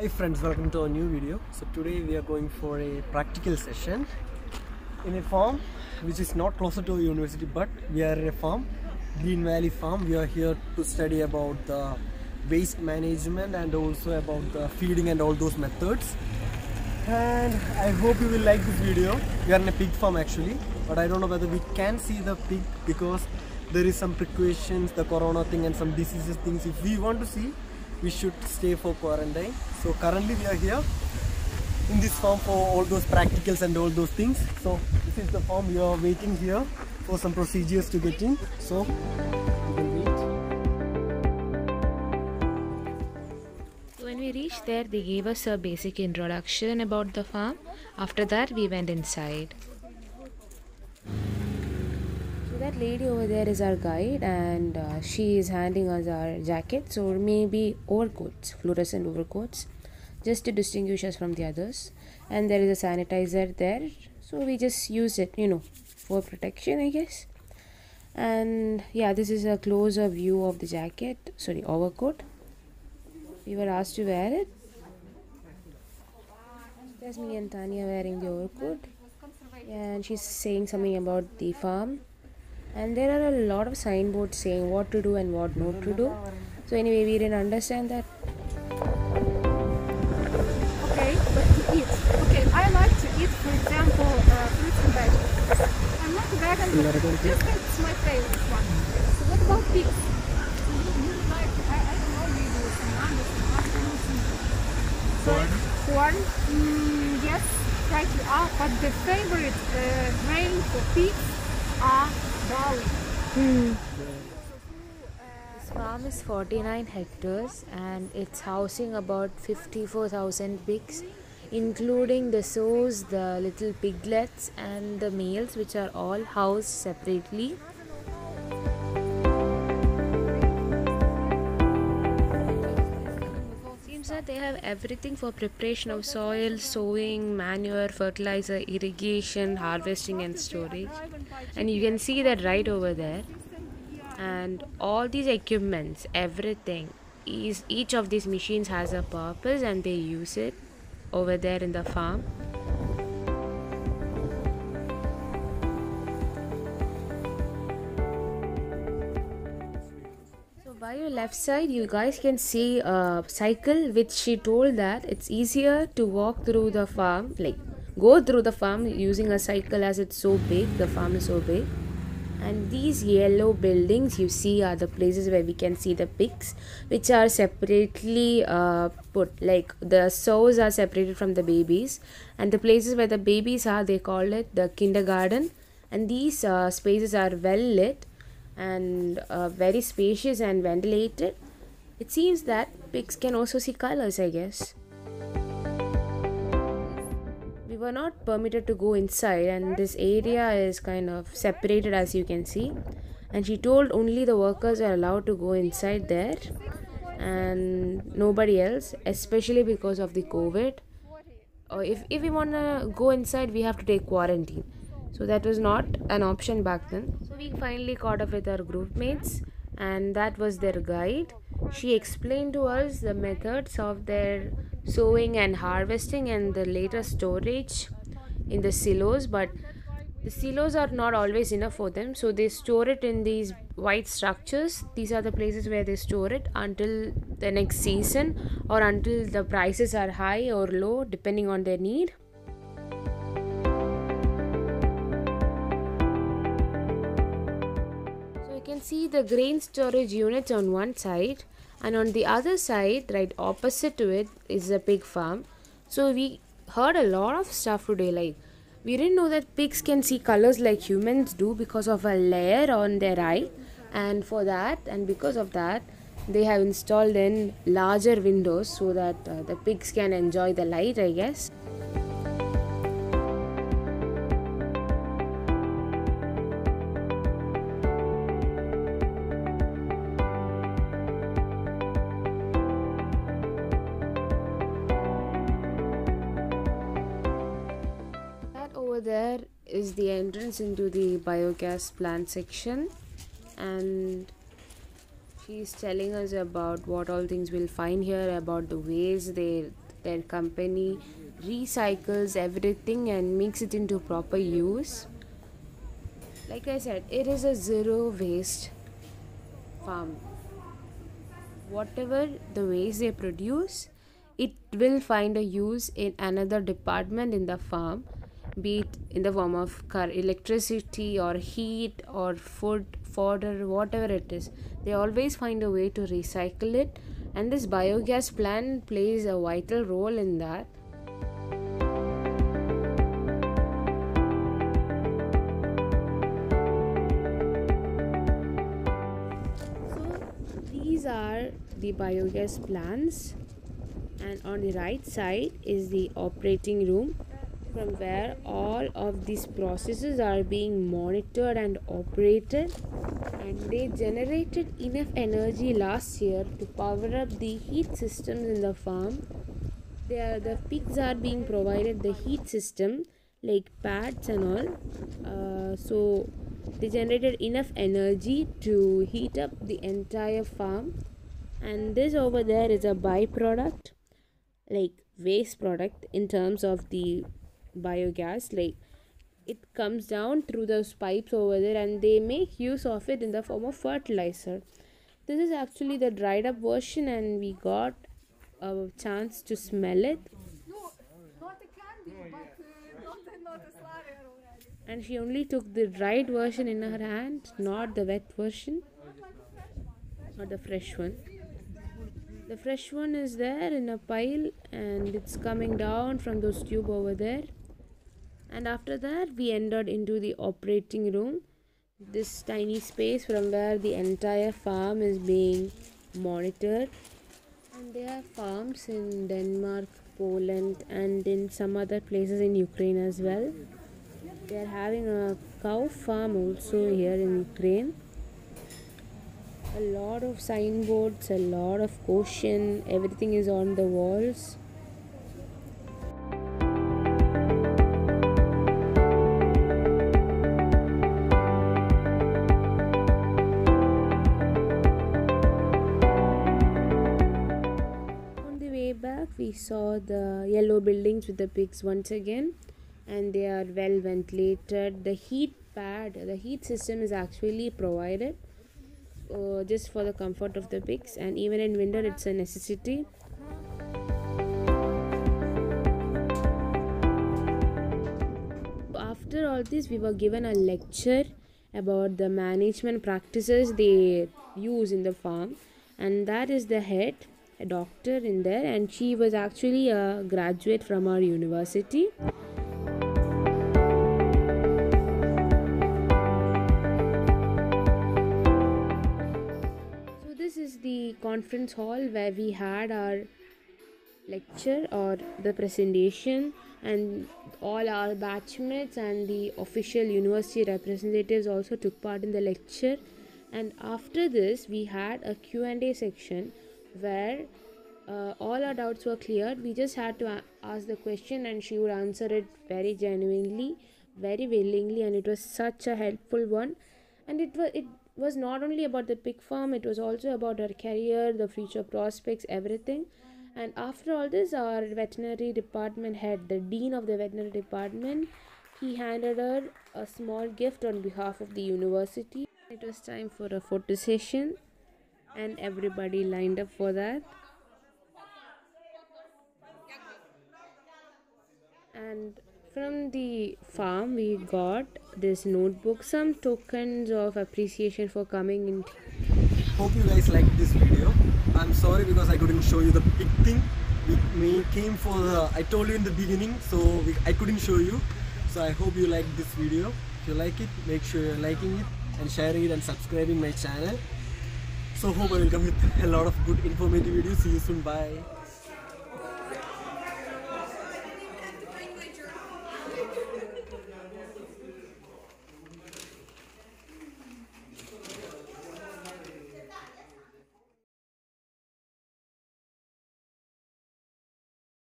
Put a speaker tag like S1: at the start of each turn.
S1: Hey friends, welcome to a new video. So today we are going for a practical session in a farm which is not closer to a university, but we are in a farm, Green Valley Farm. We are here to study about the waste management and also about the feeding and all those methods. And I hope you will like this video. We are in a pig farm actually, but I don't know whether we can see the pig because there is some precautions, the corona thing and some diseases things. If we want to see, we should stay for quarantine. So currently we are here in this farm for all those practicals and all those things. So this is the farm. We are waiting here for some procedures to get in. So we can wait.
S2: When we reached there, they gave us a basic introduction about the farm. After that, we went inside. So that lady over there is our guide, and she is handing us our jackets or maybe overcoats, fluorescent overcoats, just to distinguish us from the others. And there is a sanitizer there, so we just use it, for protection, I guess. And yeah, this is a closer view of the overcoat. We were asked to wear it. There's me and Tanya wearing the overcoat, and she's saying something about the farm. And there are a lot of signboards saying what to do and what not to do. So anyway, we didn't understand that.
S3: Okay, but to eat. Okay, I like to eat, for example, fruits and vegetables. I'm not a vegan, but just it's my favorite one. So what about pigs? You like, I don't know, maybe some onions, some mushrooms. Corn? Yes, right you are. But the favorite grain for pigs are barley.
S2: This farm is 49 hectares and it's housing about 54,000 pigs, including the sows, the little piglets and the males, which are all housed separately. Seems that they have everything for preparation of soil, sowing, manure, fertilizer, irrigation, harvesting and storage. And you can see that right over there. And all these equipments, everything, each of these machines has a purpose and they use it over there in the farm. So by your left side, you guys can see a cycle which she told that it's easier to walk through the farm, like go through the farm using a cycle as it's so big, the farm is so big. And these yellow buildings you see are the places where we can see the pigs, which are separately put, like the sows are separated from the babies, and the places where the babies are, they call it the kindergarten. And these spaces are well lit and very spacious and ventilated. It seems that pigs can also see colors, I guess. We were not permitted to go inside, and this area is kind of separated, as you can see. And she told only the workers are allowed to go inside there and nobody else, especially because of the COVID. Or if we want to go inside, we have to take quarantine. So that was not an option back then. So we finally caught up with our group mates, and that was their guide. She explained to us the methods of their sowing and harvesting and the later storage in the silos, but the silos are not always enough for them, so they store it in these white structures. These are the places where they store it until the next season or until the prices are high or low, depending on their need. So you can see the grain storage units on one side, and on the other side, right opposite to it, is a pig farm. So we heard a lot of stuff today, like we didn't know that pigs can see colors like humans do because of a layer on their eye, and for that and because of that they have installed in larger windows so that the pigs can enjoy the light, I guess. Over there is the entrance into the biogas plant section, and she's telling us about what all things we'll find here, about the ways they their company recycles everything and makes it into proper use. Like I said, it is a zero waste farm. Whatever the waste they produce, it will find a use in another department in the farm, be it in the form of electricity or heat or food, fodder, whatever it is. They always find a way to recycle it, and this biogas plant plays a vital role in that. So these are the biogas plants, and on the right side is the operating room, from where all of these processes are being monitored and operated, and they generated enough energy last year to power up the heat systems in the farm. The pigs are being provided the heat system like pads and all, so they generated enough energy to heat up the entire farm. And this over there is a byproduct, like waste product in terms of the biogas. Like it comes down through those pipes over there, and they make use of it in the form of fertilizer. This is actually the dried up version, and we got a chance to smell it.
S3: No, not a candy, but not a slurry already.
S2: And she only took the dried version in her hand, not the wet version or the fresh one. The fresh one is there in a pile, and it's coming down from those tube over there. And after that, we entered into the operating room, this tiny space from where the entire farm is being monitored. And there are farms in Denmark, Poland, and in some other places in Ukraine as well. They are having a cow farm also here in Ukraine. A lot of signboards, a lot of caution, everything is on the walls. On the way back, we saw the yellow buildings with the pigs once again, and they are well ventilated. The heat pad, the heat system is actually provided just for the comfort of the pigs, and even in winter it's a necessity. After all this, we were given a lecture about the management practices they use in the farm, and that is the head, a doctor in there, and she was actually a graduate from our university. The conference hall where we had our lecture or the presentation, and all our batchmates and the official university representatives also took part in the lecture. And after this, we had a Q&A section where all our doubts were cleared. We just had to ask the question, and she would answer it very genuinely, very willingly, and it was such a helpful one. And it was not only about the pig farm, it was also about her career, the future prospects, everything. And after all this, our veterinary department head, the dean of the veterinary department, he handed her a small gift on behalf of the university. It was time for a photo session, and everybody lined up for that. And from the farm, we got this notebook, some tokens of appreciation for coming in.
S1: Hope you guys liked this video. I'm sorry because I couldn't show you the big thing. We came for the, I told you in the beginning, so I couldn't show you. So I hope you liked this video. If you like it, make sure you're liking it and sharing it and subscribing my channel. So hope I will come with a lot of good informative videos. See you soon. Bye.